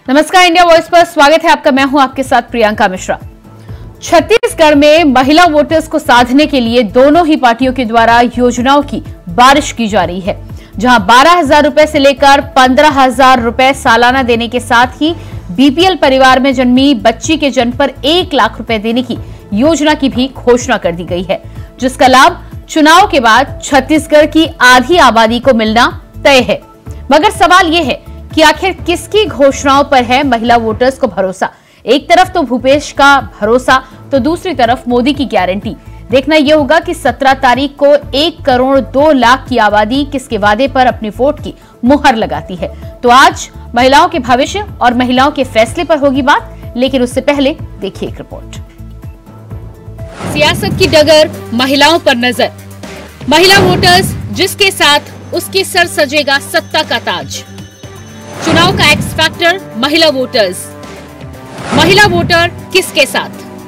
नमस्कार, India voice पर स्वागत है आपका। मैं हूं आपके साथ प्रियंका मिश्रा। छत्तीसगढ़ में महिला वोटर्स को साधने के लिए दोनों ही पार्टियों के द्वारा योजनाओं की बारिश की जा रही है, जहां 12,000 रुपए से लेकर 15,000 रुपए सालाना देने के साथ ही बीपीएल परिवार में जन्मी बच्ची के जन्म पर 1 लाख रुपए देने की योजना की भी घोषणा कर दी गई है, जिसका लाभ चुनाव के बाद छत्तीसगढ़ की आधी आबादी को मिलना तय है। मगर सवाल यह है कि आखिर किसकी घोषणाओं पर है महिला वोटर्स को भरोसा। एक तरफ तो भूपेश का भरोसा, तो दूसरी तरफ मोदी की गारंटी। देखना यह होगा कि 17 तारीख को 1 करोड़ 2 लाख की आबादी किसके वादे पर अपनी वोट की मुहर लगाती है। तो आज महिलाओं के भविष्य और महिलाओं के फैसले पर होगी बात, लेकिन उससे पहले देखिए एक रिपोर्ट। सियासत की डगर, महिलाओं पर नजर। महिला वोटर्स जिसके साथ उसके सर सजेगा सत्ता का ताज। चुनाव का एक्स फैक्टर महिला वोटर्स। महिला वोटर किसके साथ?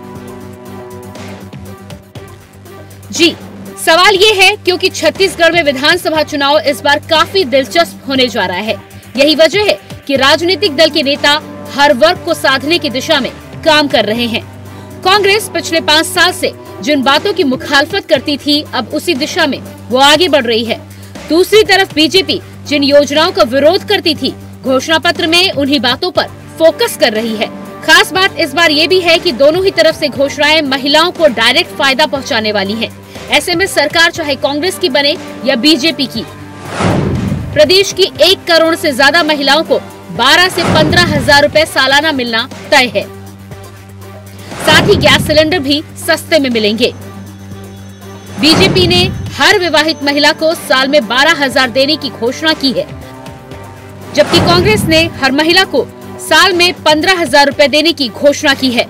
जी, सवाल ये है क्योंकि छत्तीसगढ़ में विधानसभा चुनाव इस बार काफी दिलचस्प होने जा रहा है। यही वजह है कि राजनीतिक दल के नेता हर वर्ग को साधने की दिशा में काम कर रहे हैं। कांग्रेस पिछले 5 साल से जिन बातों की मुखालफत करती थी, अब उसी दिशा में वो आगे बढ़ रही है। दूसरी तरफ बीजेपी जिन योजनाओं का विरोध करती थी, घोषणा पत्र में उन्हीं बातों पर फोकस कर रही है। खास बात इस बार ये भी है कि दोनों ही तरफ से घोषणाएं महिलाओं को डायरेक्ट फायदा पहुंचाने वाली हैं। ऐसे में सरकार चाहे कांग्रेस की बने या बीजेपी की, प्रदेश की 1 करोड़ से ज्यादा महिलाओं को 12 से 15,000 रुपए सालाना मिलना तय है। साथ ही गैस सिलेंडर भी सस्ते में मिलेंगे। बीजेपी ने हर विवाहित महिला को साल में 12,000 देने की घोषणा की है, जबकि कांग्रेस ने हर महिला को साल में 15,000 रुपए देने की घोषणा की है।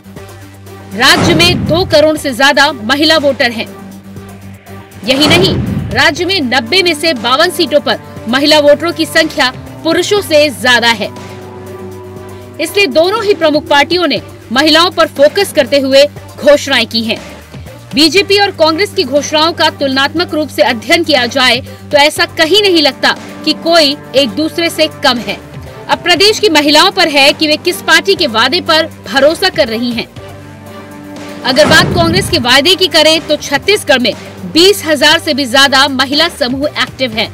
राज्य में 2 करोड़ से ज्यादा महिला वोटर हैं। यही नहीं, राज्य में 90 में से 52 सीटों पर महिला वोटरों की संख्या पुरुषों से ज्यादा है। इसलिए दोनों ही प्रमुख पार्टियों ने महिलाओं पर फोकस करते हुए घोषणाएं की हैं। बीजेपी और कांग्रेस की घोषणाओं का तुलनात्मक रूप से अध्ययन किया जाए तो ऐसा कहीं नहीं लगता कि कोई एक दूसरे से कम है। अब प्रदेश की महिलाओं पर है कि वे किस पार्टी के वादे पर भरोसा कर रही हैं। अगर बात कांग्रेस के वादे की करें तो छत्तीसगढ़ में 20,000 से भी ज्यादा महिला समूह एक्टिव हैं।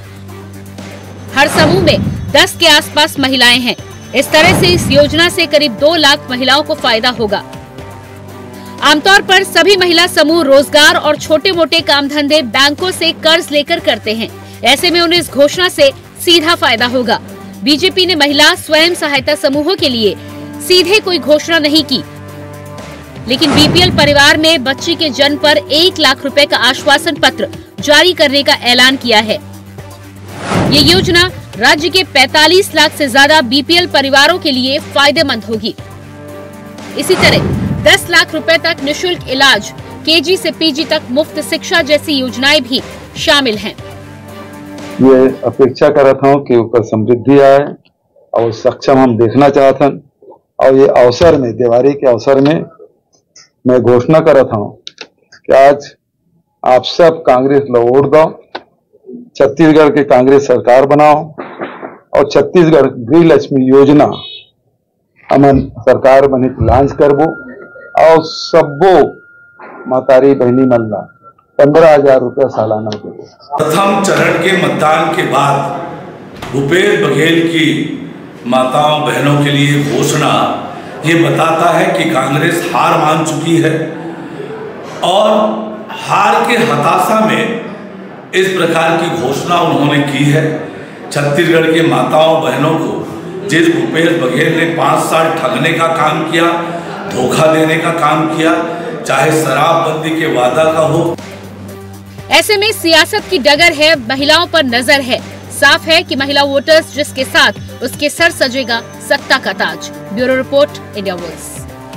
हर समूह में 10 के आसपास महिलाएं हैं। इस तरह से इस योजना से करीब 2 लाख महिलाओं को फायदा होगा। आमतौर पर सभी महिला समूह रोजगार और छोटे मोटे काम धंधे बैंकों से कर्ज लेकर करते हैं। ऐसे में उन्हें इस घोषणा से सीधा फायदा होगा। बीजेपी ने महिला स्वयं सहायता समूहों के लिए सीधे कोई घोषणा नहीं की, लेकिन बीपीएल परिवार में बच्ची के जन्म पर 1 लाख रुपए का आश्वासन पत्र जारी करने का ऐलान किया है। ये योजना राज्य के 45 लाख से ज्यादा बीपीएल परिवारों के लिए फायदेमंद होगी। इसी तरह 10 लाख रुपए तक निशुल्क इलाज, केजी से पीजी तक मुफ्त शिक्षा जैसी योजनाएं भी शामिल हैं। ये अपेक्षा कर रहा था कि ऊपर समृद्धि आए और सक्षम हम देखना चाहता, और ये अवसर में, दिवाली के अवसर में मैं घोषणा कर रहा था कि आज आप सब कांग्रेस लो वोट दो, छत्तीसगढ़ की कांग्रेस सरकार बनाओ और छत्तीसगढ़ गृहलक्ष्मी योजना हमन सरकार बनी लॉन्च करबो और सबो मातारी बहनी मल्ला 15,000 रुपया सालाना देबो। प्रथम चरण के मतदान के बाद भूपेश बघेल की माताओं बहनों के लिए घोषणा ये बताता है कि कांग्रेस हार मान चुकी है और हार के हताशा में इस प्रकार की घोषणा उन्होंने की है। छत्तीसगढ़ के माताओं बहनों को जिस भूपेश बघेल ने 5 साल ठगने का काम किया, धोखा देने का काम किया, चाहे शराबबंदी के वादा का हो। ऐसे में सियासत की डगर है, महिलाओं पर नजर है। साफ है कि महिला वोटर्स जिसके साथ उसके सर सजेगा सत्ता का ताज। Bureau report, India Voice.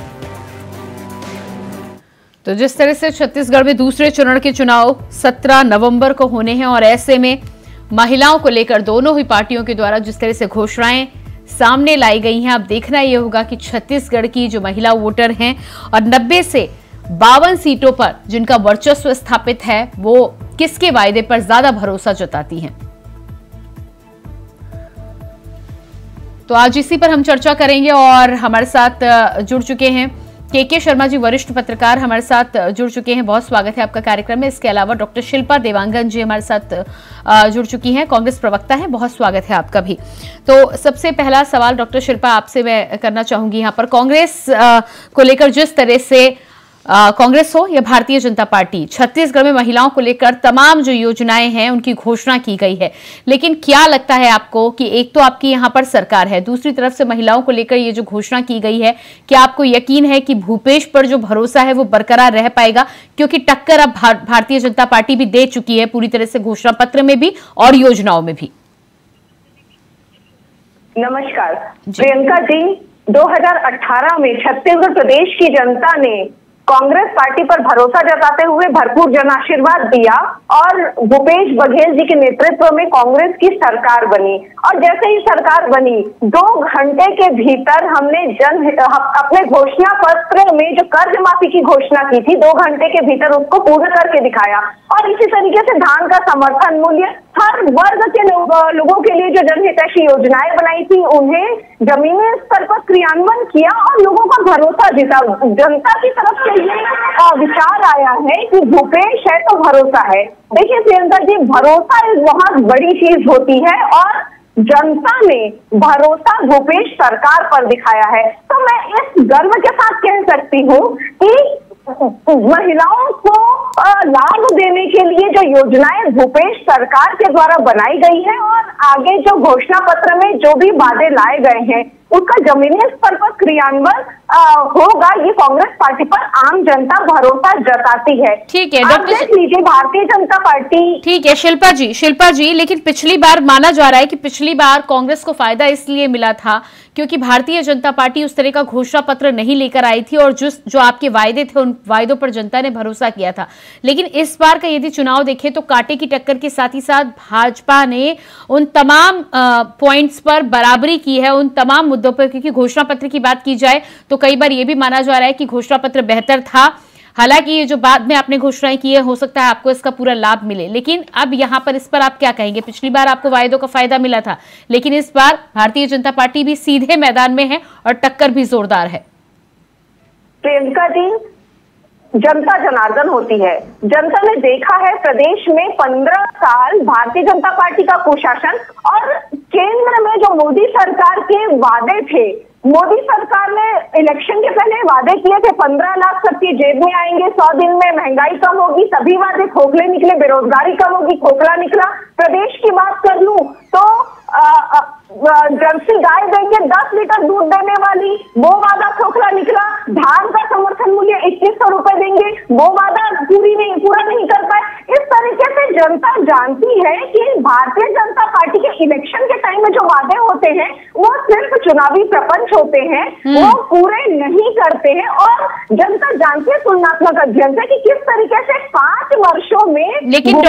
तो जिस तरह से छत्तीसगढ़ में दूसरे चरण के चुनाव 17 नवंबर को होने हैं और ऐसे में महिलाओं को लेकर दोनों ही पार्टियों के द्वारा जिस तरह से घोषणाएं सामने लाई गई हैं, अब देखना यह होगा कि छत्तीसगढ़ की जो महिला वोटर हैं और 90 से 52 सीटों पर जिनका वर्चस्व स्थापित है, वो किसके वायदे पर ज्यादा भरोसा जताती हैं। तो आज इसी पर हम चर्चा करेंगे और हमारे साथ जुड़ चुके हैं के शर्मा जी, वरिष्ठ पत्रकार हमारे साथ जुड़ चुके हैं। बहुत स्वागत है आपका कार्यक्रम में। इसके अलावा डॉक्टर शिल्पा देवांगन जी हमारे साथ जुड़ चुकी हैं, कांग्रेस प्रवक्ता हैं। बहुत स्वागत है आपका भी। तो सबसे पहला सवाल डॉक्टर शिल्पा आपसे मैं करना चाहूंगी, यहाँ पर कांग्रेस को लेकर जिस तरह से कांग्रेस हो या भारतीय जनता पार्टी, छत्तीसगढ़ में महिलाओं को लेकर तमाम जो योजनाएं हैं उनकी घोषणा की गई है, लेकिन क्या लगता है आपको कि एक तो आपकी यहाँ पर सरकार है, दूसरी तरफ से महिलाओं को लेकर ये जो घोषणा की गई है, क्या आपको यकीन है कि भूपेश पर जो भरोसा है वो बरकरार रह पाएगा? क्योंकि टक्कर अब भारतीय जनता पार्टी भी दे चुकी है पूरी तरह से, घोषणा पत्र में भी और योजनाओं में भी। नमस्कार प्रियंका जी, 2018 में छत्तीसगढ़ प्रदेश की जनता ने कांग्रेस पार्टी पर भरोसा जताते हुए भरपूर जन आशीर्वाद दिया और भूपेश बघेल जी के नेतृत्व में कांग्रेस की सरकार बनी। और जैसे ही सरकार बनी 2 घंटे के भीतर हमने अपने घोषणा पत्र में जो कर्ज माफी की घोषणा की थी 2 घंटे के भीतर उसको पूर्ण करके दिखाया। और इसी तरीके से धान का समर्थन मूल्य, हर वर्ग के लोगों के लिए जो जनहितैषी योजनाएं बनाई थी उन्हें जमीनी स्तर पर क्रियान्वयन किया और लोगों का भरोसा जीता। जनता की तरफ से ये विचार आया है कि भूपेश है तो भरोसा है। देखिए प्रियंका जी, भरोसा एक बहुत बड़ी चीज होती है और जनता ने भरोसा भूपेश सरकार पर दिखाया है। तो मैं इस गर्व के साथ कह सकती हूँ कि महिलाओं को लाभ देने के लिए जो योजनाएं भूपेश सरकार के द्वारा बनाई गई है और आगे जो घोषणा पत्र में जो भी वादे लाए गए हैं उसका जमीनी स्तर पर क्रियान्वयन होगा, ये कांग्रेस पार्टी पर आम जनता भरोसा जताती है। ठीक है डॉक्टर, देख लीजिए भारतीय जनता पार्टी। ठीक है शिल्पा जी, लेकिन पिछली बार माना जा रहा है कि पिछली बार कांग्रेस को फायदा इसलिए मिला था क्योंकि भारतीय जनता पार्टी उस तरह का घोषणा पत्र नहीं लेकर आई थी और जो आपके वायदे थे उन वायदों पर जनता ने भरोसा किया था। लेकिन इस बार का यदि चुनाव देखें तो कांटे की टक्कर के साथ ही साथ भाजपा ने उन तमाम पॉइंट्स पर बराबरी की है, उन तमाम मुद्दों पर। क्योंकि घोषणा पत्र की बात की जाए तो कई बार यह भी माना जा रहा है कि घोषणा पत्र बेहतर था, हालांकि ये जो बाद में आपने घोषणाएं की है हो सकता है आपको इसका पूरा लाभ मिले, लेकिन अब यहाँ पर इस पर आप क्या कहेंगे? पिछली बार आपको वायदों का फायदा मिला था, लेकिन इस बार भारतीय जनता पार्टी भी सीधे मैदान में है और टक्कर भी जोरदार है। प्रियंका जी, जनता जनार्दन होती है। जनता ने देखा है प्रदेश में 15 साल भारतीय जनता पार्टी का कुशासन और केंद्र में जो मोदी सरकार के वादे थे, मोदी सरकार ने इलेक्शन के पहले वादे किए थे 15 लाख सबकी जेब में आएंगे, 100 दिन में महंगाई कम होगी, सभी वादे खोखले निकले, बेरोजगारी कम होगी, खोखला निकला। प्रदेश की बात कर लूं तो जर्सी गाय देंगे 10 लीटर दूध देने वाली, वो वादा खोखला निकला। धान का समर्थन मूल्य 2100 रुपए देंगे, वो वादा पूरा नहीं कर पाए। इस तरीके से जनता जानती है कि भारतीय जनता पार्टी के इलेक्शन के टाइम में जो वादे होते हैं वो सिर्फ चुनावी प्रपंच होते हैं, वो पूरे नहीं करते हैं। और जनता जानती है तुलनात्मक अध्ययन से कि किस तरीके से 5 वर्षों में लेकिन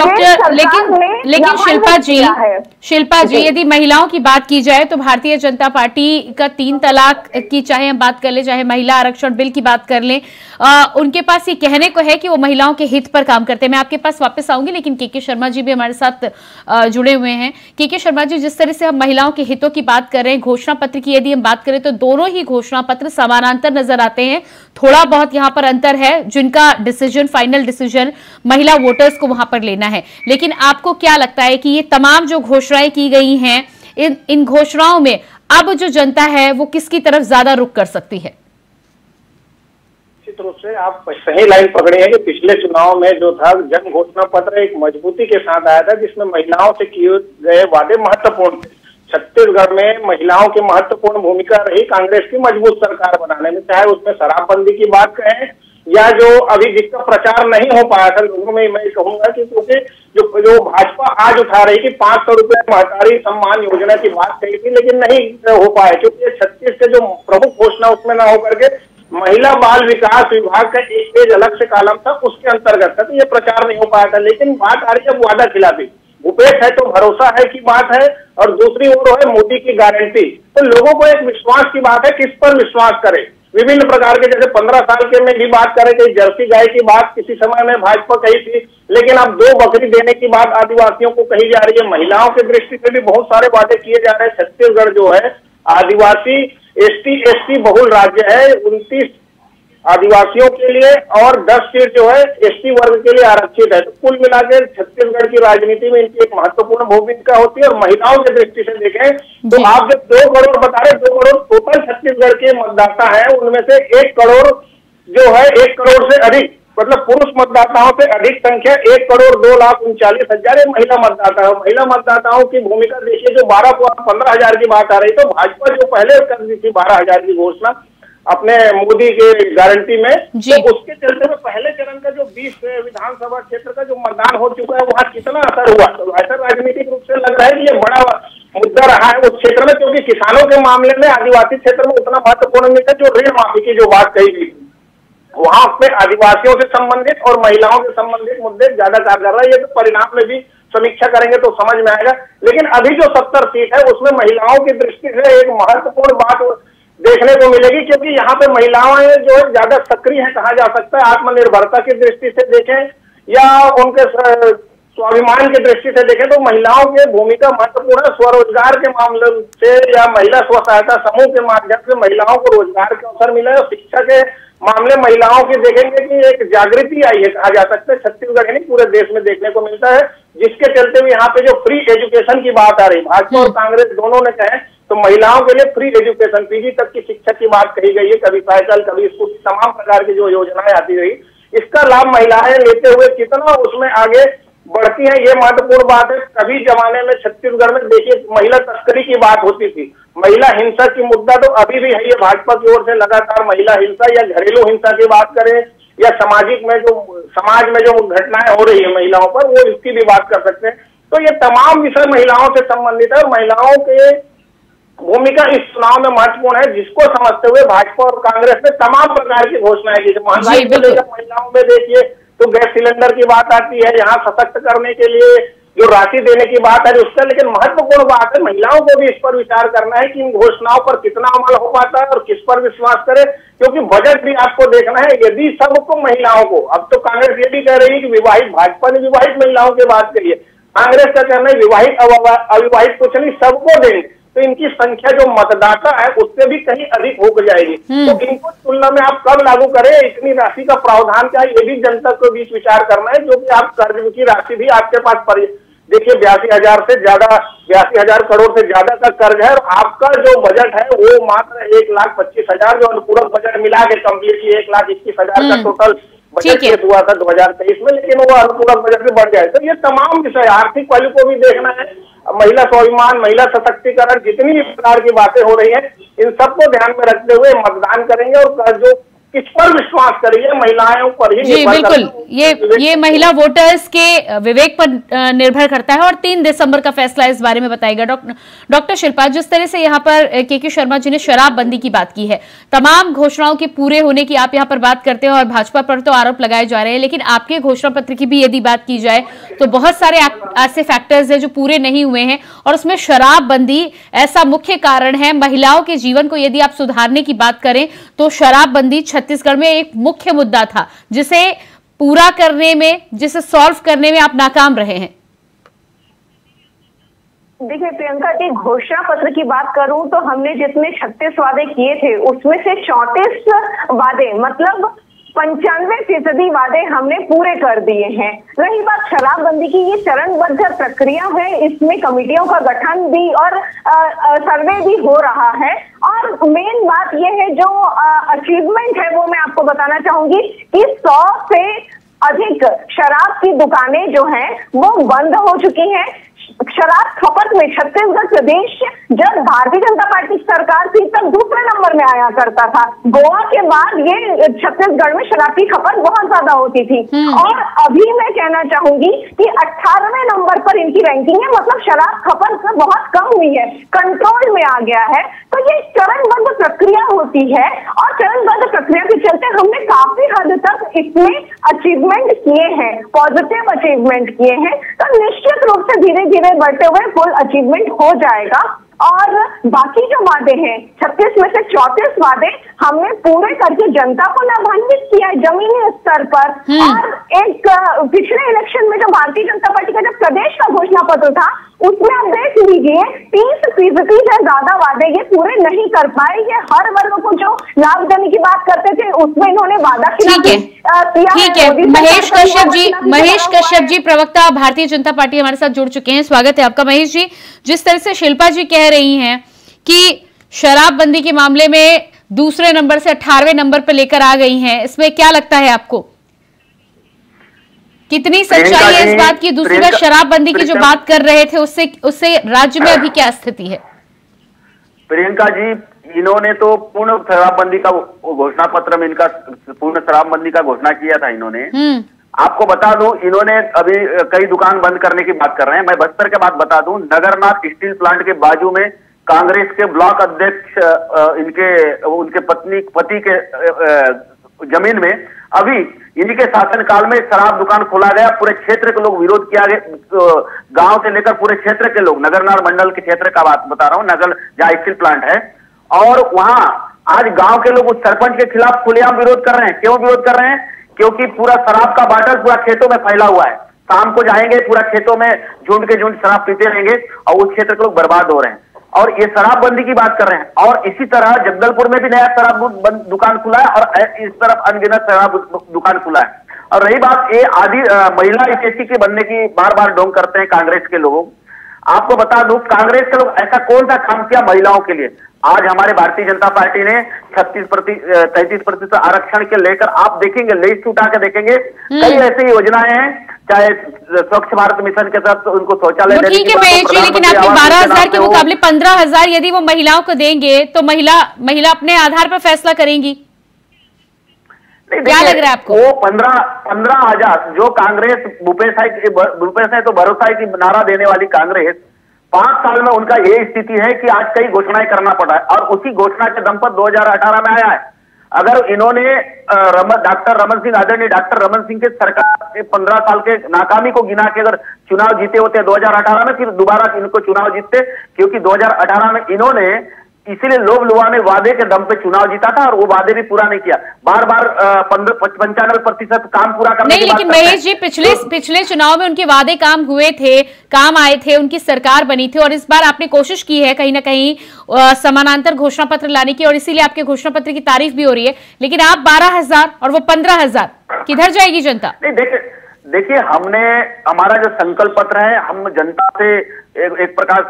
शिल्पा जी यदि महिलाओं की बात की जाए तो भारतीय जनता पार्टी का 3 तलाक की चाहे हम बात कर ले, चाहे महिला आरक्षण बिल की बात कर ले, उनके पास ये कहने को है कि वो महिलाओं के हित पर काम करते हैं। मैं आपके पास वापस आऊंगी, लेकिन के शर्मा जी भी हमारे साथ जुड़े हुए हैं। के शर्मा जी, जिस तरह से हम महिलाओं के हितों की बात कर रहे हैं, घोषणा पत्र की यदि हम बात करें तो दोनों ही घोषणा पत्र समानांतर नजर आते हैं। थोड़ा बहुत यहाँ पर अंतर है, जिनका डिसीजन, फाइनल डिसीजन महिला वोटर्स को वहां पर लेना है। लेकिन आपको क्या लगता है कि ये तमाम जो घोषणाएं की गई हैं, इन घोषणाओं में अब जो जनता है वो किसकी तरफ ज्यादा रुख कर सकती है? निश्चित रूप से आप सही लाइन पकड़े हैं कि पिछले चुनाव में जो था जन घोषणा पत्र एक मजबूती के साथ आया था, जिसमें महिलाओं से किए गए वादे महत्वपूर्ण थे। छत्तीसगढ़ में महिलाओं की महत्वपूर्ण भूमिका रही कांग्रेस की मजबूत सरकार बनाने में, चाहे उसमें शराबबंदी की बात कहें या जो अभी जिसका प्रचार नहीं हो पाया था लोगों में, मैं कहूंगा कि क्योंकि जो भाजपा आज उठा रही थी 500 रुपए महतारी सम्मान योजना की बात कही थी, लेकिन नहीं हो पाया क्योंकि 36 के जो प्रमुख घोषणा उसमें ना होकर के महिला बाल विकास विभाग का एक पेज अलग से कॉलम था, उसके अंतर्गत था, तो ये प्रचार नहीं हो पाया था। लेकिन बात आ रही है वादा खिलाफी, भूपेश है तो भरोसा है की बात है और दूसरी ओर है मोदी की गारंटी। तो लोगों को एक विश्वास की बात है, किस पर विश्वास करें। विभिन्न प्रकार के, जैसे 15 साल के में भी बात करें कि जर्सी गाय की बात किसी समय में भाजपा कही थी, लेकिन अब 2 बकरी देने की बात आदिवासियों को कही जा रही है। महिलाओं की दृष्टि से भी बहुत सारे वादे किए जा रहे हैं। छत्तीसगढ़ जो है आदिवासी ST बहुल राज्य है, 29 आदिवासियों के लिए और 10 सीट जो है ST वर्ग के लिए आरक्षित है। तो कुल मिलाकर छत्तीसगढ़ की राजनीति में इनकी एक महत्वपूर्ण भूमिका होती है। और महिलाओं की दृष्टि से देखें तो आप जब 2 करोड़ बता रहे, 2 करोड़ टोटल छत्तीसगढ़ के मतदाता हैं, उनमें से 1 करोड़ जो है 1 करोड़ से अधिक, मतलब पुरुष मतदाताओं से अधिक संख्या 1,02,39,000 महिला मतदाता है। महिला मतदाताओं की भूमिका देखिए, जो 15,000 की बात आ रही, तो भाजपा जो पहले कर दी थी 12,000 की घोषणा अपने मोदी के गारंटी में, तो उसके चलते में पहले चरण का जो 20 विधानसभा क्षेत्र का जो मतदान हो चुका है, वहाँ कितना असर हुआ। तो ऐसा राजनीतिक रूप से लग रहा है कि ये बड़ा मुद्दा रहा है उस क्षेत्र में, क्योंकि किसानों के मामले में आदिवासी क्षेत्र में उतना महत्वपूर्ण नहीं था। जो ऋण माफी की जो बात कही गई, वहां पे आदिवासियों से संबंधित और महिलाओं से संबंधित मुद्दे ज्यादा कारगर रहा है। ये तो परिणाम में भी समीक्षा करेंगे तो समझ में आएगा। लेकिन अभी जो 70 सीट है उसमें महिलाओं की दृष्टि से एक महत्वपूर्ण बात देखने को मिलेगी, क्योंकि यहाँ पे महिलाएं जो है ज्यादा सक्रिय है कहा जा सकता है। आत्मनिर्भरता की दृष्टि से देखें या उनके स्वाभिमान की दृष्टि से देखें तो महिलाओं की भूमिका महत्वपूर्ण है। स्वरोजगार के मामले से या महिला स्व सहायता समूह के माध्यम से महिलाओं को रोजगार के अवसर मिला है। और शिक्षा के मामले महिलाओं की देखेंगे कि एक जागृति आई है कहा जा सकता है। छत्तीसगढ़ ही नहीं पूरे देश में देखने को मिलता है, जिसके चलते भी यहाँ पे जो फ्री एजुकेशन की बात आ रही, भाजपा और कांग्रेस दोनों ने कहे तो महिलाओं के लिए फ्री एजुकेशन, PG तक की शिक्षा की बात कही गई है। कभी साइकिल, कभी स्कूल, तमाम प्रकार की जो योजनाएं आती रही, इसका लाभ महिलाएं लेते हुए कितना उसमें आगे बढ़ती है, ये महत्वपूर्ण बात है। कभी जमाने में छत्तीसगढ़ में देखिए महिला तस्करी की बात होती थी, महिला हिंसा की मुद्दा तो अभी भी है। ये भाजपा की ओर से लगातार महिला हिंसा या घरेलू हिंसा की बात करें या सामाजिक में जो समाज में जो घटनाएं हो रही है महिलाओं पर, वो इसकी भी बात कर सकते हैं। तो ये तमाम विषय महिलाओं से संबंधित है। महिलाओं के भूमिका इस चुनाव में महत्वपूर्ण है, जिसको समझते हुए भाजपा और कांग्रेस ने तमाम प्रकार की घोषणाएं की। महंगाई को लेकर महिलाओं में देखिए तो गैस सिलेंडर की बात आती है, यहाँ सशक्त करने के लिए जो राशि देने की बात है उसका। लेकिन महत्वपूर्ण बात है महिलाओं को भी इस पर विचार करना है कि इन घोषणाओं पर कितना अमल हो पाता है और किस पर विश्वास करे, क्योंकि बजट भी आपको देखना है। यदि सबको महिलाओं को, अब तो कांग्रेस ये भी कह रही है कि विवाहित, भाजपा ने विवाहित महिलाओं की बात कही है, कांग्रेस का कहना है विवाहित अविवाहित कुछ नहीं, सबको देंगे, तो इनकी संख्या जो मतदाता है उससे भी कहीं अधिक हो जाएगी। तो इनको तुलना में आप कब लागू करें, इतनी राशि का प्रावधान क्या है, ये भी जनता को बीच विचार करना है। जो कि आप कर्ज की राशि भी आपके पास देखिए 82,000 से ज्यादा, 82,000 करोड़ से ज्यादा का कर्ज है, और आपका जो बजट है वो मात्र 1,25,000, जो अनुपूरक बजट मिला के कम्प्लीटली 1,21,000 का टोटल बजट पेश हुआ था 2023 में, लेकिन वो अनुपूरक बजट में बढ़ जाए। तो ये तमाम विषय, आर्थिक पहलू को भी देखना है, महिला स्वाभिमान, महिला सशक्तिकरण, जितनी भी प्रकार की बातें हो रही हैं, इन सबको ध्यान में रखते हुए मतदान करेंगे। और जो किस पर विश्वास करिए, महिलाओं पर ही। जी बिल्कुल, ये महिला वोटर्स के विवेक पर निर्भर करता है और 3 दिसंबर का फैसला इस बारे में बताएगा। डॉक्टर शिल्पा, जिस तरह से यहाँ पर के शर्मा जी ने शराबबंदी की बात की है, तमाम घोषणाओं के पूरे होने की आप यहाँ पर बात करते हैं और भाजपा पर तो आरोप लगाए जा रहे हैं, लेकिन आपके घोषणा पत्र की भी यदि बात की जाए तो बहुत सारे ऐसे फैक्टर्स हैं जो पूरे नहीं हुए हैं, और उसमें शराबबंदी ऐसा मुख्य कारण है। महिलाओं के जीवन को यदि आप सुधारने की बात करें तो शराबबंदी छत्तीसगढ़ में एक मुख्य मुद्दा था, जिसे पूरा करने में, जिसे सॉल्व करने में आप नाकाम रहे हैं। देखिए प्रियंका जी, घोषणा पत्र की बात करूं तो हमने जितने 36 वादे किए थे उसमें से 34 वादे, मतलब 95% वादे हमने पूरे कर दिए हैं। रही बात शराबबंदी की, ये चरणबद्ध प्रक्रिया है, इसमें कमेटियों का गठन भी और सर्वे भी हो रहा है। और मेन बात ये है, जो अचीवमेंट है वो मैं आपको बताना चाहूंगी कि 100 से अधिक शराब की दुकानें जो हैं वो बंद हो चुकी हैं। शराब खपत में छत्तीसगढ़ प्रदेश जब भारतीय जनता पार्टी की सरकार थी तब दूसरे नंबर में आया करता था। गोवा के बाद ये छत्तीसगढ़ में शराब की खपत बहुत ज्यादा होती थी। और अभी मैं कहना चाहूंगी कि 18वें नंबर पर इनकी रैंकिंग है, मतलब शराब खपत बहुत कम हुई है, कंट्रोल में आ गया है। तो ये चरणबद्ध प्रक्रिया होती है और चरणबद्ध प्रक्रिया के चलते हमने काफी हद तक इसमें अचीवमेंट किए हैं, पॉजिटिव अचीवमेंट किए हैं। तो निश्चित रूप से धीरे धीरे बढ़ते हुए फुल अचीवमेंट हो जाएगा। और बाकी जो वादे हैं 36 में से 34 वादे हमने पूरे करके जनता को लाभान्वित किया है जमीनी स्तर पर। और एक पिछले इलेक्शन में जो भारतीय जनता पार्टी का जब प्रदेश का घोषणा पत्र था उसमें आप देख लीजिए 30% से ज्यादा वादे ये पूरे नहीं कर पाए। ये हर वर्ग को जो लाभ देने की बात करते थे उसमें इन्होंने वादा किया। ठीक है महेश कश्यप जी प्रवक्ता भारतीय जनता पार्टी हमारे साथ जुड़ चुके हैं। स्वागत है आपका महेश जी। जिस तरह से शिल्पा जी कह रही हैं कि शराबबंदी के मामले में दूसरे नंबर से 18वें नंबर पर लेकर आ गई हैं, इसमें क्या लगता है आपको, कितनी सच्चाई है इस बात की? दूसरी बात, शराबबंदी की जो बात कर रहे थे उससे राज्य में अभी क्या स्थिति है? प्रियंका जी, इन्होंने तो पूर्ण शराबबंदी का घोषणा पत्र में इनका पूर्ण शराबबंदी का घोषणा किया था इन्होंने। आपको बता दूं, इन्होंने अभी कई दुकान बंद करने की बात कर रहे हैं। मैं बस्तर के बात बता दूं, नगरनाथ स्टील प्लांट के बाजू में कांग्रेस के ब्लॉक अध्यक्ष उनके पति के जमीन में अभी इन्हीं के शासनकाल में शराब दुकान खोला गया। पूरे क्षेत्र के लोग विरोध किया गया, गांव से लेकर पूरे क्षेत्र के लोग, नगरनार मंडल के क्षेत्र का बात बता रहा हूं, नगर जहां स्टील प्लांट है। और वहां आज गांव के लोग उस सरपंच के खिलाफ खुलेआम विरोध कर रहे हैं। क्यों विरोध कर रहे हैं? क्योंकि पूरा शराब का बाटल पूरा खेतों में फैला हुआ है। शाम को जाएंगे पूरा खेतों में झुंड के झुंड शराब पीते रहेंगे और उस क्षेत्र के लोग बर्बाद हो रहे हैं। और ये शराबबंदी की बात कर रहे हैं। और इसी तरह जगदलपुर में भी नया शराब दुकान खुला है और इस तरफ अनगिनत शराब दुकान खुला है। और रही बात ये महिला एसएससी के बनने की बार बार डोंग करते हैं कांग्रेस के लोगों। आपको बता दूं, कांग्रेस के लोग ऐसा कौन सा काम किया महिलाओं के लिए? आज हमारे भारतीय जनता पार्टी ने 33% आरक्षण के लेकर आप देखेंगे, लिस्ट उठा के देखेंगे, कई ऐसी योजनाएं हैं, चाहे स्वच्छ भारत मिशन के तहत उनको शौचालय देने की बात, लेकिन आपके 12,000 के मुकाबले 15,000 यदि वो महिलाओं को देंगे तो महिला अपने आधार पर फैसला करेंगी। क्या लग रहा है आपको? वो 15,000 जो कांग्रेस भूपेश है तो भरोसा है की नारा देने वाली कांग्रेस, 5 साल में उनका ये स्थिति है कि आज कई घोषणाएं करना पड़ा है और उसी घोषणा के दम पर 2018 में आया है। अगर इन्होंने आदरणीय डॉक्टर रमन सिंह के सरकार के 15 साल के नाकामी को गिना के अगर चुनाव जीते होते 2018 में, फिर दोबारा इनको चुनाव जीतते, क्योंकि 2018 में इन्होंने इसीलिए लोभ लुभाने वादे के दम पे चुनाव जीता था और वो वादे भी पूरा नहीं किया। बार बार 95% काम पूरा करने नहीं, लेकिन महेश जी पिछले चुनाव में उनके वादे काम हुए थे, काम आए थे, उनकी सरकार बनी थी। और इस बार आपने कोशिश की है कहीं ना कहीं समानांतर घोषणा पत्र लाने की और इसीलिए आपके घोषणा पत्र की तारीफ भी हो रही है। लेकिन आप 12,000 और वो 15,000, किधर जाएगी जनता? नहीं, देखिए हमारा जो संकल्प पत्र है, हम जनता से एक प्रकार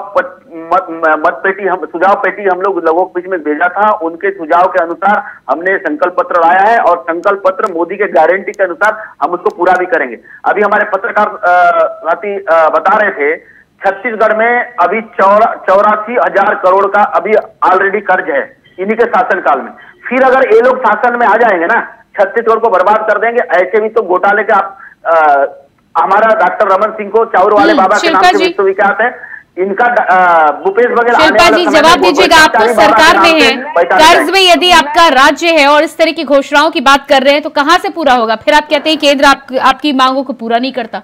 सुझाव पेटी हम लोगों के बीच में भेजा था। उनके सुझाव के अनुसार हमने संकल्प पत्र लाया है और संकल्प पत्र मोदी के गारंटी के अनुसार हम उसको पूरा भी करेंगे। अभी हमारे पत्रकार साथी बता रहे थे, छत्तीसगढ़ में अभी 84,000 करोड़ का अभी ऑलरेडी कर्ज है इन्हीं के शासनकाल में। फिर अगर ये लोग शासन में आ जाएंगे ना, छत्तीसगढ़ को बर्बाद कर देंगे। ऐसे भी तो घोटाले के आप हमारा डॉक्टर रमन सिंह को चाउर वाले बाबा के नाम से विश्वविख्यात है, इनका भूपेश बघेल। शिल्पा जी जवाब दीजिएगा, आप तो सरकार में हैं, कर्ज में यदि आपका राज्य है और इस तरह की घोषणाओं की बात कर रहे हैं तो कहां से पूरा होगा? फिर आप कहते हैं केंद्र आपकी मांगों को पूरा नहीं करता।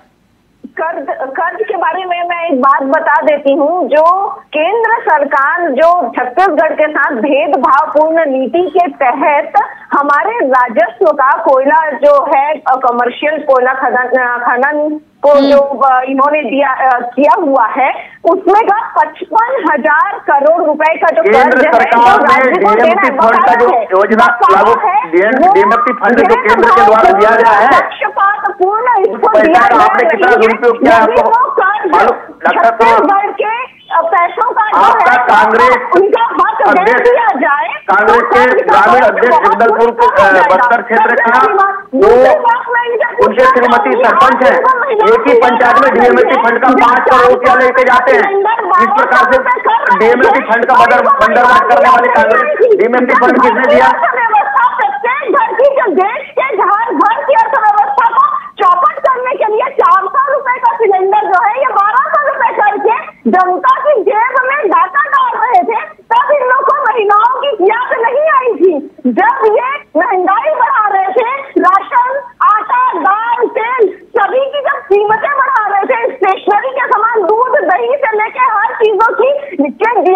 कर्ज के बारे में मैं एक बात बता देती हूँ। जो केंद्र सरकार जो छत्तीसगढ़ के साथ भेदभावपूर्ण नीति के तहत हमारे राजस्व का कोयला जो है कमर्शियल कोयला खनन को जो इन्होंने किया हुआ है, उसमें का 55,000 करोड़ रुपए का जो केंद्र सरकार ने डीएमटी फंड का जो योजना लागू, डीएमटी फंड जो केंद्र के द्वारा दिया गया है, पक्षपातपूर्ण इसको दिया गया, आपने कितना दुरुपयोग किया आपको मालूम? छत्तीसगढ़ के पैसों का आपका कांग्रेस उनका हक दे दिया जाए। कांग्रेस के ग्रामीण अध्यक्ष जगदलपुर बस्तर क्षेत्र का वो उनके श्रीमती सरपंच है, एक ही पंचायत में डीएमटी फंड का 5 करोड़ रुपया लेके जाते हैं। इस प्रकार से डीएमटी फंड का बंदरबाज करने वाले कांग्रेस, डीएमटी फंड किसने दिया? प्रत्येक घर की जो देश के घर की अर्थव्यवस्था को चौपट करने के लिए 400 रुपए का सिलेंडर जो है ये 1200 रुपए करके जनता की जेब में डाटा डाल रहे थे। तब इन लोगों को महिलाओं की याद नहीं आई थी। जब ये महंगाई बढ़ा रहे थे, राशन, आटा, दाल, तेल सभी की जब कीमतें बढ़ा रहे थे, स्टेशनरी के सामान, दूध, दही से लेके हर चीजों की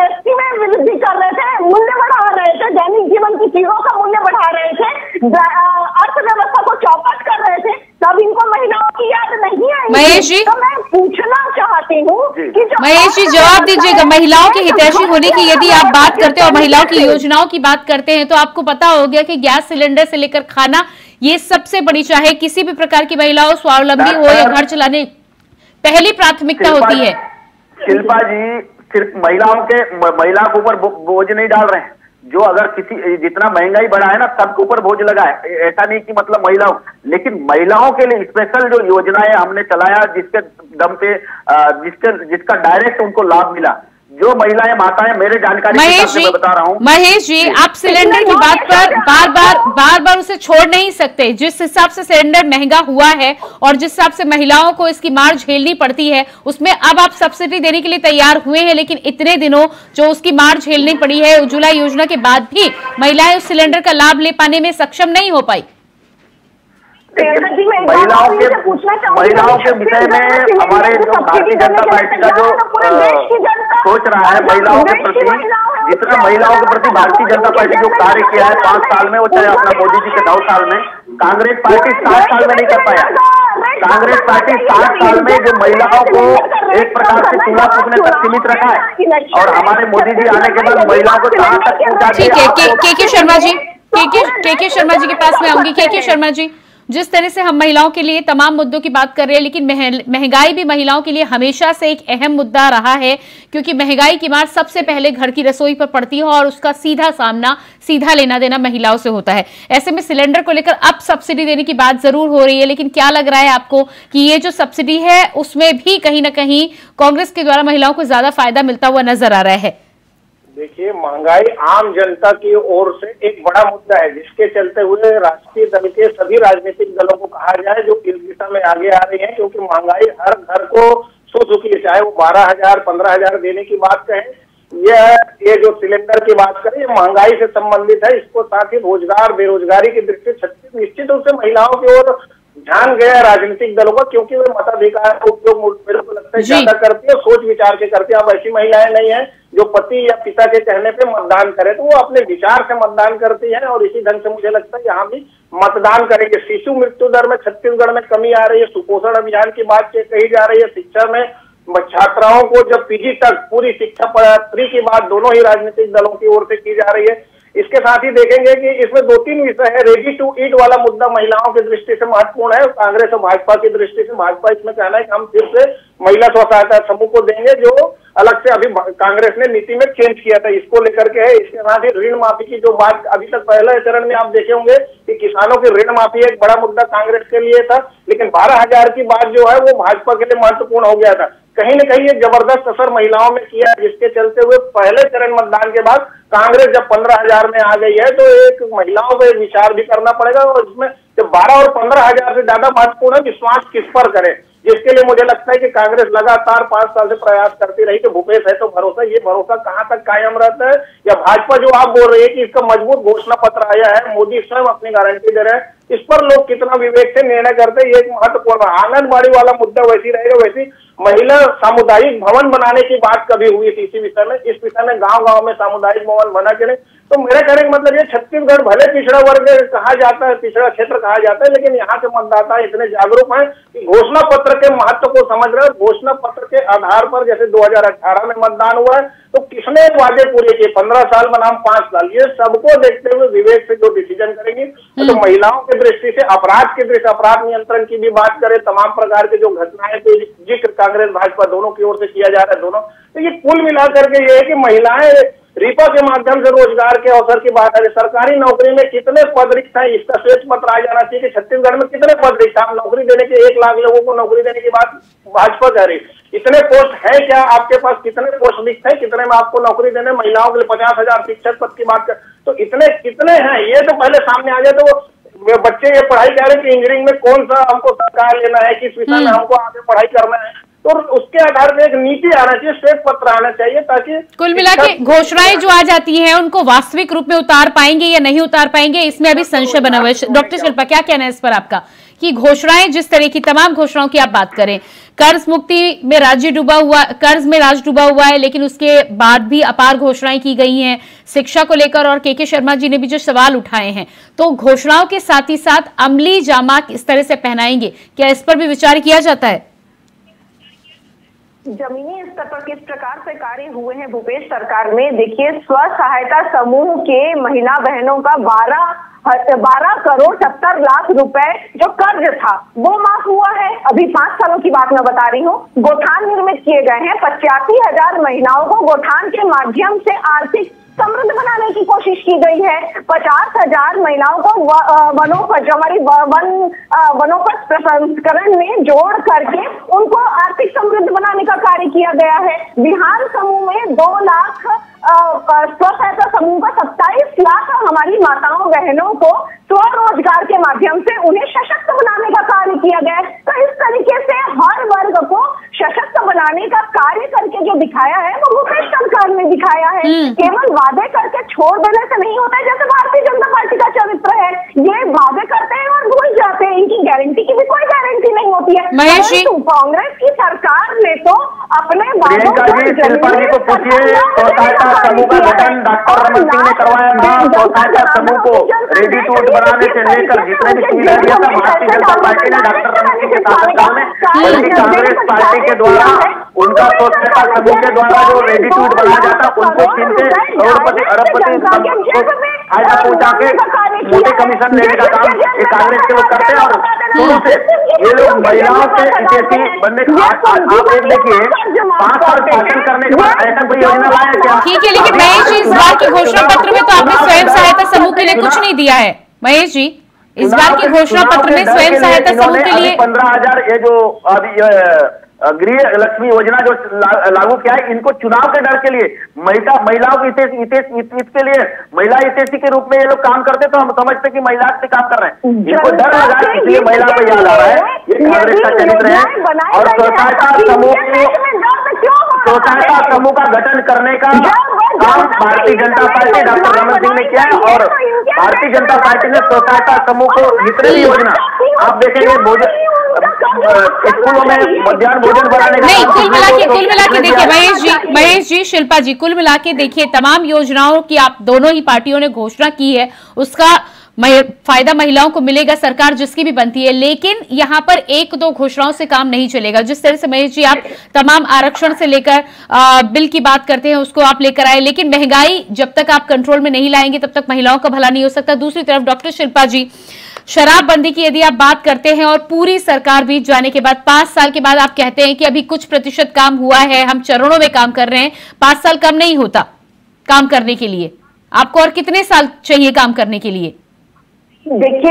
मूल्य बढ़ा रहे थे, दैनिक जीवन की चीजों का मूल्य बढ़ा रहे थे, अर्थव्यवस्था को चौपट कर रहे थे, तब इनको महिलाओं की याद नहीं आई। महेश जी, तो मैं पूछना चाहती हूँ कि महेश जी जवाब दीजिएगा, महिलाओं के हितैषी होने की यदि आप बात करते हैं और महिलाओं की योजनाओं की बात करते हैं तो आपको पता हो गया कि गैस सिलेंडर से लेकर खाना, ये सबसे बड़ी, चाहे किसी भी प्रकार की महिला हो, स्वावलंबी हो या घर चलाने, पहली प्राथमिकता होती है। शिल्पा जी, सिर्फ महिलाओं के ऊपर बोझ नहीं डाल रहे हैं। जो अगर किसी जितना महंगाई बढ़ा है ना, सबके ऊपर बोझ लगा है। ऐसा नहीं कि मतलब महिलाओं, लेकिन महिलाओं के लिए स्पेशल जो योजनाएं हमने चलाया, जिसके दम पे जिसका डायरेक्ट उनको लाभ मिला, जो महिलाएं माताएं, मेरे जानकारी के हिसाब से मैं बता रहा हूँ। महेश जी, आप सिलेंडर की बात पर बार बार उसे छोड़ नहीं सकते। जिस हिसाब से सिलेंडर महंगा हुआ है और जिस हिसाब से महिलाओं को इसकी मार झेलनी पड़ती है, उसमें अब आप सब्सिडी देने के लिए तैयार हुए हैं, लेकिन इतने दिनों जो उसकी मार झेलनी पड़ी है, उज्ज्वला योजना के बाद भी महिलाएं उस सिलेंडर का लाभ ले पाने में सक्षम नहीं हो पाई। महिलाओं के विषय में हमारे जो भारतीय जनता पार्टी का जो सोच रहा है महिलाओं के प्रति, जितना महिलाओं के प्रति भारतीय जनता पार्टी जो कार्य किया है 5 साल में, वो चाहे अपना मोदी जी के 9 साल में, कांग्रेस पार्टी 7 साल में नहीं कर पाया। कांग्रेस पार्टी 7 साल में जो महिलाओं को एक प्रकार से चूल्हा फूकने तक सीमित रखा है, और हमारे मोदी जी आने के बाद महिलाओं को कहां तक पहुंचा दिया। के शर्मा जी, के शर्मा जी के पास में आऊंगी। के शर्मा जी, जिस तरह से हम महिलाओं के लिए तमाम मुद्दों की बात कर रहे हैं, लेकिन महंगाई भी महिलाओं के लिए हमेशा से एक अहम मुद्दा रहा है, क्योंकि महंगाई की मार सबसे पहले घर की रसोई पर पड़ती है और उसका सीधा सामना, सीधा लेना देना महिलाओं से होता है। ऐसे में सिलेंडर को लेकर अब सब्सिडी देने की बात जरूर हो रही है, लेकिन क्या लग रहा है आपको कि ये जो सब्सिडी है उसमें भी कहीं ना कहीं कांग्रेस के द्वारा महिलाओं को ज्यादा फायदा मिलता हुआ नजर आ रहा है? देखिए, महंगाई आम जनता की ओर से एक बड़ा मुद्दा है, जिसके चलते हुए राष्ट्रीय दल के सभी राजनीतिक दलों को कहा जाए जो इस दिशा में आगे आ रही हैं, क्योंकि महंगाई हर घर को छू चुकी है। चाहे वो 12,000 15,000 देने की बात कहें, ये जो सिलेंडर की बात करें, ये महंगाई से संबंधित है। इसको साथ ही रोजगार, बेरोजगारी की दृष्टि से निश्चित रूप से महिलाओं की ओर ध्यान गया राजनीतिक दलों का, क्योंकि वे मताधिकार का उपयोग मेरे को लगता है ज्यादा करती है, सोच विचार के करती है। अब ऐसी महिलाएं नहीं है जो पति या पिता के कहने पे मतदान करे, तो वो अपने विचार से मतदान करती है, और इसी ढंग से मुझे लगता है यहाँ भी मतदान करेंगे। शिशु मृत्यु दर में छत्तीसगढ़ में कमी आ रही है, सुपोषण अभियान की बात कही जा रही है, शिक्षा में छात्राओं को जब पीजी तक पूरी शिक्षा फ्री की बात दोनों ही राजनीतिक दलों की ओर से की जा रही है। इसके साथ ही देखेंगे कि इसमें 2-3 विषय है। रेडी टू ईट वाला मुद्दा महिलाओं की दृष्टि से महत्वपूर्ण है। कांग्रेस और भाजपा की दृष्टि से भाजपा इसमें कहना है कि हम फिर से महिला स्व सहायता समूह को देंगे, जो अलग से अभी कांग्रेस ने नीति में चेंज किया था, इसको लेकर के है। इसके साथ ही ऋण माफी की जो बात अभी तक पहले चरण में आप देखे होंगे कि किसानों की ऋण माफी एक बड़ा मुद्दा कांग्रेस के लिए था, लेकिन 12,000 की बात जो है वो भाजपा के लिए महत्वपूर्ण हो गया था। कहीं न कहीं ये जबरदस्त असर महिलाओं में किया, जिसके चलते हुए पहले चरण मतदान के बाद कांग्रेस जब 15,000 में आ गई है, तो एक महिलाओं को विचार भी करना पड़ेगा, और इसमें जब 12 और 15,000 से ज्यादा महत्वपूर्ण है विश्वास किस पर करे, जिसके लिए मुझे लगता है कि कांग्रेस लगातार 5 साल से प्रयास करती रही कि भूपेश है तो भरोसा, ये भरोसा कहां तक कायम रहता है, या भाजपा जो आप बोल रही है कि इसका मजबूत घोषणा पत्र आया है, मोदी स्वयं अपनी गारंटी दे रहे हैं, इस पर लोग कितना विवेक से निर्णय करते हैं, ये एक महत्वपूर्ण आंगनबाड़ी वाला मुद्दा वैसी रहेगा। वैसी महिला सामुदायिक भवन बनाने की बात कभी हुई थी इसी विषय में, इस विषय में गांव-गांव में सामुदायिक भवन बना के नहीं। तो मेरे कहने का मतलब ये छत्तीसगढ़ भले पिछड़ा वर्ग कहा जाता है, पिछड़ा क्षेत्र कहा जाता है, लेकिन यहाँ के मतदाता इतने जागरूक हैं कि घोषणा पत्र के महत्व को समझ रहे हैं। घोषणा पत्र के आधार पर जैसे 2018 में मतदान हुआ है, तो किसने वादे पूरे किए, 15 साल बनाम 5 साल, ये सबको देखते हुए विवेक से जो डिसीजन करेंगे। तो महिलाओं की दृष्टि से अपराध की दृष्टि, अपराध नियंत्रण की भी बात करें, तमाम प्रकार के जो घटनाएं पे जिक्र कांग्रेस भाजपा दोनों की ओर से किया जा रहा है दोनों, तो ये कुल मिलाकर के ये है कि महिलाएं रीपा के माध्यम से रोजगार के अवसर की बात है। सरकारी नौकरी में कितने पद रिक्त हैं, इसका श्वेत पत्र आ जाना चाहिए कि छत्तीसगढ़ में कितने पद रिक्त हैं। नौकरी देने के 1 लाख लोगों को नौकरी देने की बात भाजपा कह रही, इतने पोस्ट है क्या आपके पास, कितने पोस्ट रिक्त है, कितने में आपको नौकरी देने, महिलाओं के लिए 50,000 शिक्षक पद की बात कर, तो इतने कितने हैं ये तो पहले सामने आ जाए। तो बच्चे ये पढ़ाई कर रहे हैं कि इंजीनियरिंग में कौन सा हमको सरकार लेना है, किस विषय में हमको आगे पढ़ाई करना है, तो उसके आधार पर एक नीति आना चाहिए, श्वेत पत्र आना चाहिए, ताकि कुल मिला के घोषणाएं जो आ जाती हैं उनको वास्तविक रूप में उतार पाएंगे या नहीं उतार पाएंगे, इसमें अभी संशय बना हुआ है। डॉक्टर शिल्पा, क्या कहना है इस पर आपका, की घोषणाएं, जिस तरह की तमाम घोषणाओं की आप बात करें, कर्ज मुक्ति में राज्य डूबा हुआ, कर्ज में राज्य डूबा हुआ है, लेकिन उसके बाद भी अपार घोषणाएं की गई हैं शिक्षा को लेकर, और के शर्मा जी ने भी जो सवाल उठाए हैं, तो घोषणाओं के साथ ही साथ अमली जामा किस तरह से पहनाएंगे, क्या इस पर भी विचार किया जाता है? जमीनी स्तर पर किस प्रकार से कार्य हुए हैं भूपेश सरकार में, देखिए स्व सहायता समूह के महिला बहनों का 12 करोड़ 70 लाख रुपए जो कर्ज था वो माफ हुआ है। अभी 5 सालों की बात मैं बता रही हूँ। गोठान निर्मित किए गए हैं। 85,000 महिलाओं को गोठान के माध्यम से आर्थिक समृद्ध बनाने की कोशिश की गई है। 50,000 महिलाओं को वनोपज प्रसंस्करण में जोड़ करके उनको आर्थिक समृद्ध बनाने का कार्य किया गया है। बिहार समूह में 2 लाख स्व सहायता समूह का 27 लाख हमारी माताओं बहनों को स्वरोजगार के माध्यम से उन्हें सशक्त बनाने का कार्य किया गया है। तो इस तरीके से हर वर्ग को सशक्त बनाने का कार्य करके जो दिखाया है वो भूपेश सरकार ने दिखाया है। केवल वादे करके छोड़ देने से नहीं होता है, जैसे भारतीय जनता पार्टी का चरित्र है। ये वादे करते हैं और भूल जाते हैं, इनकी गारंटी की भी कोई गारंटी नहीं होती है। कांग्रेस की सरकार ने तो अपने वादों को पूछिए, समूह का गठन डॉक्टर रमन सिंह ने करवाया था। स्वसहायता समूह को रेडी टू ईट बनाने से लेकर जितने भी सुविधा दिया था भारतीय जनता पार्टी ने डॉक्टर रमन सिंह के शासनकाल में, बल्कि कांग्रेस पार्टी के द्वारा उनका स्वसहायता समूह के द्वारा जो रेडी टू ईट बनाया जाता उनको छीनते करोड़पति अरबपति को फायदा पहुंचा के मोटे कमीशन लेने का काम ये कांग्रेस के लोग करते हैं। और शुरू से ये लोग महिलाओं के हितैषी बनने का, आप एक देखिए 5 साल शासन करने के बाद ऐसा कोई योजना लाया क्या? ठीक है, लेकिन महेश जी इस बार की घोषणा पत्र में तो आपने स्वयं सहायता समूह के लिए कुछ नहीं दिया है। महेश जी इस बार के घोषणा पत्र में स्वयं सहायता समूह के लिए 15,000 ये जो अभी गृह लक्ष्मी योजना जो लागू किया है, इनको चुनाव के डर के लिए महिलाओं के हित के लिए महिला हितैषी के रूप में ये लोग काम करते, तो हम समझते कि महिला से काम कर रहे हैं। इनको डर लगा इसलिए महिला को याद आ रहा है। ये कांग्रेस का चरित्र है। और स्वसहायता समूह का गठन करने का काम भारतीय जनता पार्टी डॉक्टर रमन सिंह ने किया है। और भारतीय जनता पार्टी ने स्वसहायता समूह को जितने भी योजना आप देखेंगे, भोजन स्कूलों में मध्याह्न भोजन बनाने का, नहीं, कुल मिला के देखिए महेश जी शिल्पा जी, कुल मिला के देखिए तमाम योजनाओं की आप दोनों ही पार्टियों ने घोषणा की है, उसका फायदा महिलाओं को मिलेगा, सरकार जिसकी भी बनती है। लेकिन यहाँ पर 1-2 घोषणाओं से काम नहीं चलेगा। जिस तरह से महेश जी आप तमाम आरक्षण से लेकर बिल की बात करते हैं उसको आप लेकर आए, लेकिन महंगाई जब तक आप कंट्रोल में नहीं लाएंगे तब तक महिलाओं का भला नहीं हो सकता। दूसरी तरफ डॉक्टर शिल्पा जी, शराबबंदी की यदि आप बात करते हैं और पूरी सरकार बीत जाने के बाद 5 साल के बाद आप कहते हैं कि अभी कुछ प्रतिशत काम हुआ है, हम चरणों में काम कर रहे हैं, 5 साल कम नहीं होता काम करने के लिए। आपको और कितने साल चाहिए काम करने के लिए? देखिए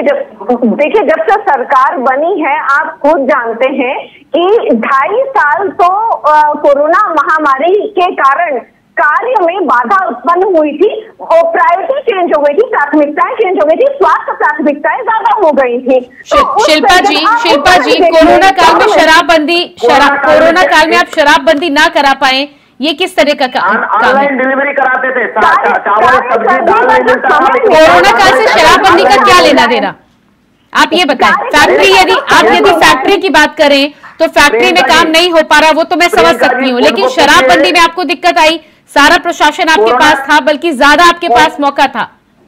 जब से सरकार बनी है आप खुद जानते हैं कि 2.5 साल तो कोरोना महामारी के कारण कार्य में बाधा उत्पन्न हुई थी और प्रायोरिटी चेंज हो गई थी, प्राथमिकताएं चेंज हो गई थी, स्वास्थ्य प्राथमिकताएं ज्यादा हो गई थी। शिल्पा जी कोरोना काल में कोरोना काल में आप शराबबंदी ना करा पाए, ये किस तरह का काम है? ऑनलाइन डिलीवरी कराते थे, चावल सब्जी दाल नहीं मिलता था। कोरोना काल से शराबबंदी का क्या लेना देना, आप ये बताएं। फैक्ट्री यदि फैक्ट्री की बात करें तो फैक्ट्री में काम नहीं हो पा रहा, वो तो मैं समझ सकती हूँ, लेकिन शराबबंदी में आपको दिक्कत आई, सारा प्रशासन आपके पास था, बल्कि ज्यादा आपके पास मौका था।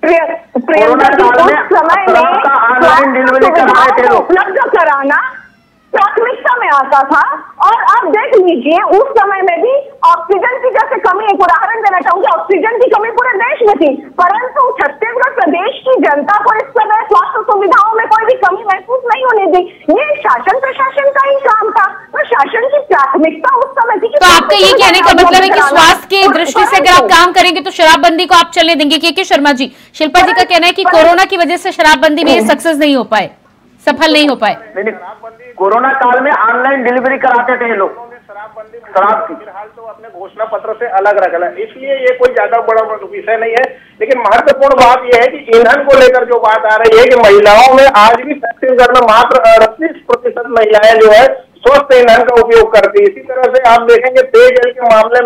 कोरोना काल में ऑनलाइन डिलीवरी करवाए थे लोग, उपलब्ध कराना प्राथमिकता में आता था। और आप देख लीजिए उस समय में भी ऑक्सीजन की जैसे कमी, एक उदाहरण देना चाहूंगी, ऑक्सीजन की कमी पूरे देश में थी, परंतु छत्तीसगढ़ प्रदेश की जनता को इस समय स्वास्थ्य सुविधाओं में कोई भी कमी महसूस नहीं होने दी। ये शासन प्रशासन का ही काम था, तो शासन की प्राथमिकता उस समय थी। तो आपका ये कहने का मतलब है कि स्वास्थ्य की दृष्टि से अगर आप काम करेंगे तो शराबबंदी को आप चलने देंगे? के शर्मा जी, शिल्पा जी का कहना है कि कोरोना की वजह से शराबबंदी में सक्सेस नहीं हो पाए, सफल नहीं हो पाए। कोरोना काल में ऑनलाइन डिलीवरी कराते थे लोग, शराब की फिलहाल तो अपने घोषणा पत्र से अलग रखना, इसलिए ये कोई ज्यादा बड़ा विषय नहीं है। लेकिन महत्वपूर्ण बात यह है कि ईंधन को लेकर जो बात आ रही है कि महिलाओं में आज भी छत्तीसगढ़ में मात्र 38% महिलाएं जो है स्वस्थ ईंधन का उपयोग करती है। इसी तरह से आप देखेंगे पेयजल के मामले में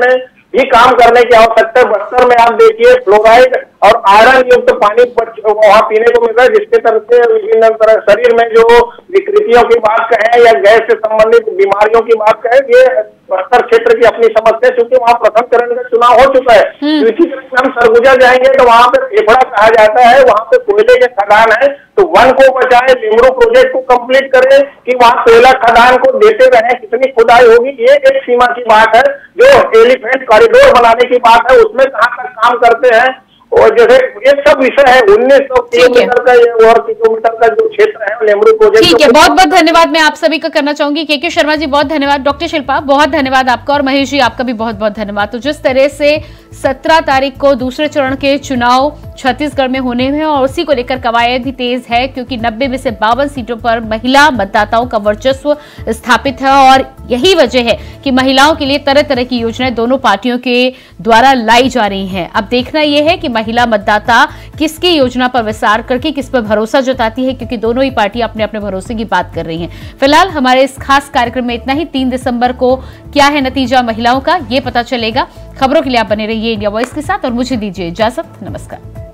भी काम करने की आवश्यकता है। बस्तर में आप देखिए फ्लोराइड और आयरन युक्त पानी वहां पीने को मिल रहा है, जिसके तरफ से विभिन्न तरह शरीर में जो विकृतियों की बात कहें या गैस से संबंधित बीमारियों की बात कहें, ये बस्तर क्षेत्र की अपनी समस्या, क्योंकि वहाँ प्रथम चरण का चुनाव हो चुका है। इसी तरह से हम सरगुजा जाएंगे तो वहाँ पे फेफड़ा कहा जाता है, वहाँ पे कोयले के खदान है, तो वन को बचाए, लिमरू प्रोजेक्ट को कंप्लीट करें कि वहाँ कोयला खदान को देते रहे, कितनी खुदाई होगी, ये एक सीमा की बात है। जो एलिफेंट कॉरिडोर बनाने की बात है, उसमें कहाँ तक काम करते हैं, और जैसे ये सब विषय है। 1900 किलोमीटर का और किलोमीटर का जो क्षेत्र है लेमरू प्रोजेक्ट। ठीक है, बहुत बहुत धन्यवाद मैं आप सभी का करना चाहूंगी। के शर्मा जी बहुत धन्यवाद, डॉक्टर शिल्पा बहुत धन्यवाद आपका, और महेश जी आपका भी बहुत बहुत धन्यवाद। तो जिस तरह से 17 तारीख को दूसरे चरण के चुनाव छत्तीसगढ़ में होने हैं और उसी को लेकर कवायद भी तेज है, क्योंकि 90 में से 52 सीटों पर महिला मतदाताओं का वर्चस्व स्थापित है और यही वजह है कि महिलाओं के लिए तरह तरह की योजनाएं दोनों पार्टियों के द्वारा लाई जा रही हैं। अब देखना यह है कि महिला मतदाता किसकी योजना पर विचार करके किस पर भरोसा जताती है, क्योंकि दोनों ही पार्टियां अपने अपने भरोसे की बात कर रही हैं। फिलहाल हमारे इस खास कार्यक्रम में इतना ही। 3 दिसंबर को क्या है नतीजा महिलाओं का, ये पता चलेगा। खबरों के लिए आप बने रहिए इंडिया वॉइस के साथ और मुझे दीजिए इजाजत। नमस्कार।